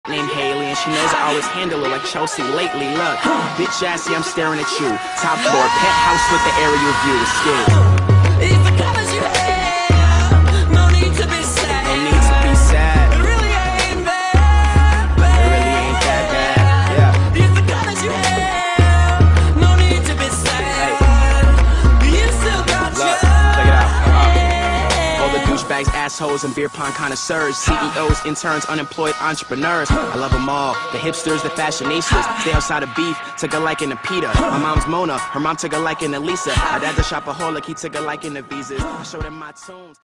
named Haley, and she knows I always handle her like Chelsea lately. Look, bitch ass, yeah, I'm staring at you. Top floor, penthouse with the aerial view. Escape. If the colors you have, no need to be sad. No need to be sad. It really ain't that bad. It really ain't that bad. Yeah. If the colors you have, no need to be sad. You still got Look, check it out. All the douchebags, assholes, and beer pong connoisseurs, CEOs, interns, unemployed entrepreneurs. I love them all. The hipsters, the fashionistas. Stay outside of beef, took a liking to Peter. My mom's Mona, her mom took a liking to Lisa. My dad's a shopaholic, he took a liking to Visas. I showed him my tunes.